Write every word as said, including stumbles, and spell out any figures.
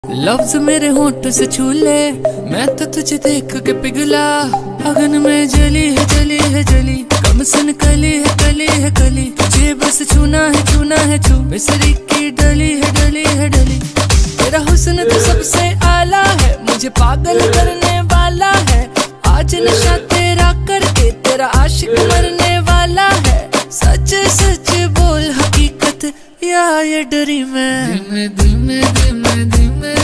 लफ्ज मेरे होंठ से छू ले, मैं तो तुझे देख के पिघला। अगन में जली है जली है जली, कम सन कली है कली है कली। तुझे बस छूना है छूना है छू, मिसरी की डली है डली है डली। तेरा हुस्न तो सबसे आला है, मुझे पागल करने वाला है। आज नशा तेरा करके तेरा आशिक मरने वाला है। सच सच बोल हकीकत या ये डरी मैं। धीमे धीमे धीमे धीमे